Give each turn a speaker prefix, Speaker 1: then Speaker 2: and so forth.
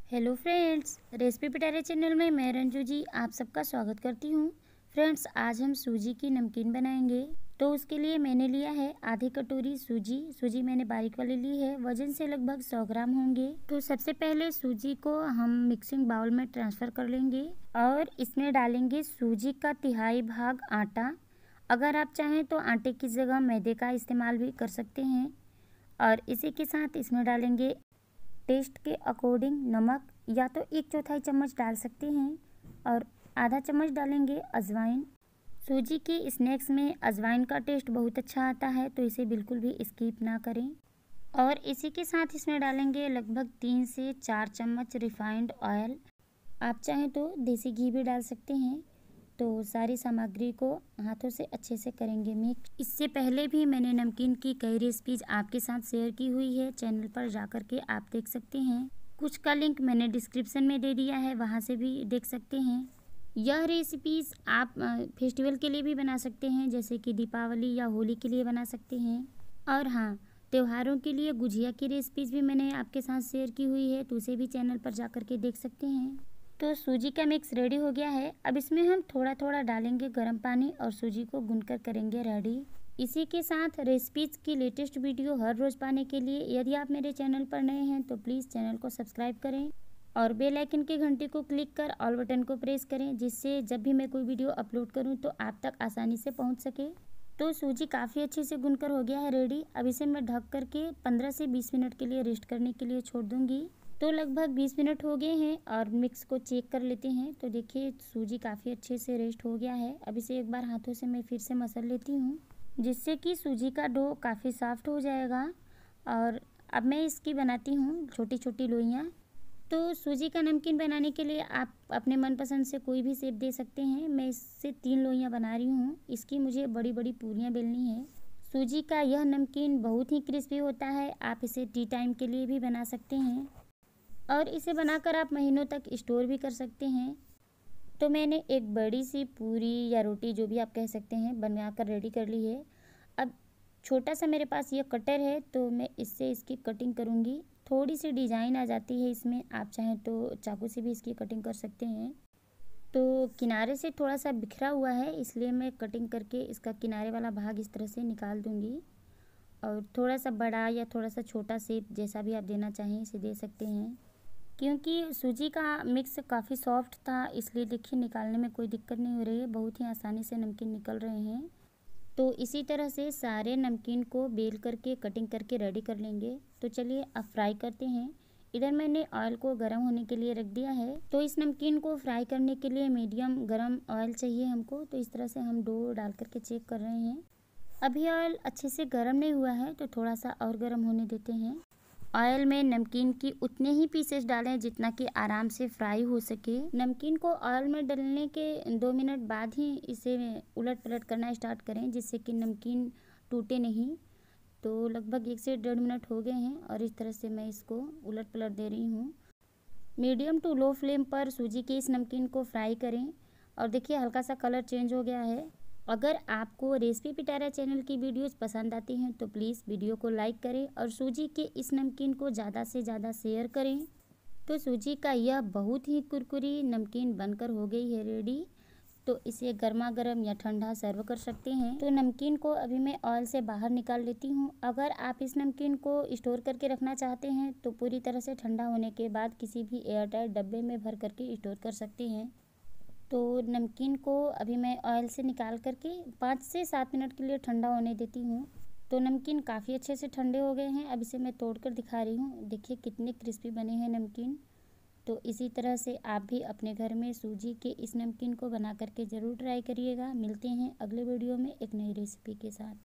Speaker 1: Hello friends, recipe Pitare channel में मैं रंजू जी आप सबका स्वागत करती हूँ। फ्रेंड्स, आज हम सूजी की नमकीन बनाएंगे। तो उसके लिए मैंने लिया है आधी कटोरी सूजी मैंने बारीक वाली ली है। वजन से लगभग 100 ग्राम होंगे। तो सबसे पहले सूजी को हम मिक्सिंग बाउल में ट्रांसफ़र कर लेंगे और इसमें डालेंगे सूजी का तिहाई भाग आटा। अगर आप चाहें तो आटे की जगह मैदे का इस्तेमाल भी कर सकते हैं। और इसी के साथ इसमें डालेंगे टेस्ट के अकॉर्डिंग नमक, या तो 1/4 चम्मच डाल सकते हैं, और आधा चम्मच डालेंगे अजवाइन। सूजी के स्नैक्स में अजवाइन का टेस्ट बहुत अच्छा आता है, तो इसे बिल्कुल भी स्किप ना करें। और इसी के साथ इसमें डालेंगे लगभग 3 से 4 चम्मच रिफाइंड ऑयल। आप चाहें तो देसी घी भी डाल सकते हैं। तो सारी सामग्री को हाथों से अच्छे से करेंगे मिक्स। इससे पहले भी मैंने नमकीन की कई रेसिपीज़ आपके साथ शेयर की हुई है, चैनल पर जा कर के आप देख सकते हैं। कुछ का लिंक मैंने डिस्क्रिप्शन में दे दिया है, वहाँ से भी देख सकते हैं। यह रेसिपीज़ आप फेस्टिवल के लिए भी बना सकते हैं, जैसे कि दीपावली या होली के लिए बना सकते हैं। और हाँ, त्योहारों के लिए गुजिया की रेसिपीज़ भी मैंने आपके साथ शेयर की हुई है, तो उसे भी चैनल पर जा कर के देख सकते हैं। तो सूजी का मिक्स रेडी हो गया है। अब इसमें हम थोड़ा थोड़ा डालेंगे गर्म पानी और सूजी को गूंथकर करेंगे रेडी। इसी के साथ रेसिपीज़ की लेटेस्ट वीडियो हर रोज़ पाने के लिए यदि आप मेरे चैनल पर नए हैं तो प्लीज़ चैनल को सब्सक्राइब करें और बेल आइकन की घंटी को क्लिक कर ऑल बटन को प्रेस करें, जिससे जब भी मैं कोई वीडियो अपलोड करूं तो आप तक आसानी से पहुंच सके। तो सूजी काफ़ी अच्छे से गूंथकर हो गया है रेडी। अब इसे मैं ढक करके 15 से 20 मिनट के लिए रेस्ट करने के लिए छोड़ दूँगी। तो लगभग 20 मिनट हो गए हैं और मिक्स को चेक कर लेते हैं। तो देखिए सूजी काफ़ी अच्छे से रेस्ट हो गया है। अब इसे एक बार हाथों से मैं फिर से मसल लेती हूँ, जिससे कि सूजी का डो काफ़ी सॉफ्ट हो जाएगा। और अब मैं इसकी बनाती हूँ छोटी छोटी लोइयाँ। तो सूजी का नमकीन बनाने के लिए आप अपने मनपसंद से कोई भी शेप दे सकते हैं। मैं इससे 3 लोइयाँ बना रही हूँ। इसकी मुझे बड़ी बड़ी पूरियाँ बेलनी है। सूजी का यह नमकीन बहुत ही क्रिस्पी होता है। आप इसे टी टाइम के लिए भी बना सकते हैं और इसे बनाकर आप महीनों तक स्टोर भी कर सकते हैं। तो मैंने एक बड़ी सी पूरी या रोटी, जो भी आप कह सकते हैं, बनाकर रेडी कर ली है। अब छोटा सा मेरे पास ये कटर है, तो मैं इससे इसकी कटिंग करूँगी। थोड़ी सी डिज़ाइन आ जाती है इसमें, आप चाहें तो चाकू से भी इसकी कटिंग कर सकते हैं। तो किनारे से थोड़ा सा बिखरा हुआ है, इसलिए मैं कटिंग करके इसका किनारे वाला भाग इस तरह से निकाल दूँगी। और थोड़ा सा बड़ा या थोड़ा सा छोटा शेप जैसा भी आप देना चाहें इसे दे सकते हैं। क्योंकि सूजी का मिक्स काफ़ी सॉफ्ट था, इसलिए देखिए निकालने में कोई दिक्कत नहीं हो रही है, बहुत ही आसानी से नमकीन निकल रहे हैं। तो इसी तरह से सारे नमकीन को बेल करके कटिंग करके रेडी कर लेंगे। तो चलिए अब फ्राई करते हैं। इधर मैंने ऑयल को गर्म होने के लिए रख दिया है। तो इस नमकीन को फ्राई करने के लिए मीडियम गर्म ऑयल चाहिए हमको। तो इस तरह से हम डो डाल करके चेक कर रहे हैं। अभी ऑयल अच्छे से गर्म नहीं हुआ है, तो थोड़ा सा और गर्म होने देते हैं। ऑयल में नमकीन की उतने ही पीसेस डालें जितना कि आराम से फ्राई हो सके। नमकीन को ऑयल में डालने के 2 मिनट बाद ही इसे उलट पलट करना स्टार्ट करें, जिससे कि नमकीन टूटे नहीं। तो लगभग 1 से 1.5 मिनट हो गए हैं और इस तरह से मैं इसको उलट पलट दे रही हूँ। मीडियम टू लो फ्लेम पर सूजी के इस नमकीन को फ्राई करें। और देखिए हल्का सा कलर चेंज हो गया है। अगर आपको रेसिपी पिटारा चैनल की वीडियोस पसंद आती हैं तो प्लीज़ वीडियो को लाइक करें और सूजी के इस नमकीन को ज़्यादा से ज़्यादा शेयर करें। तो सूजी का यह बहुत ही कुरकुरी नमकीन बनकर हो गई है रेडी। तो इसे गर्मा गर्म या ठंडा सर्व कर सकते हैं। तो नमकीन को अभी मैं ऑयल से बाहर निकाल लेती हूँ। अगर आप इस नमकीन को स्टोर करके रखना चाहते हैं तो पूरी तरह से ठंडा होने के बाद किसी भी एयरटाइट डब्बे में भर करके स्टोर कर सकते हैं। तो नमकीन को अभी मैं ऑयल से निकाल करके 5 से 7 मिनट के लिए ठंडा होने देती हूँ। तो नमकीन काफ़ी अच्छे से ठंडे हो गए हैं। अब इसे मैं तोड़कर दिखा रही हूँ। देखिए कितने क्रिस्पी बने हैं नमकीन। तो इसी तरह से आप भी अपने घर में सूजी के इस नमकीन को बना करके ज़रूर ट्राई करिएगा। मिलते हैं अगले वीडियो में एक नई रेसिपी के साथ।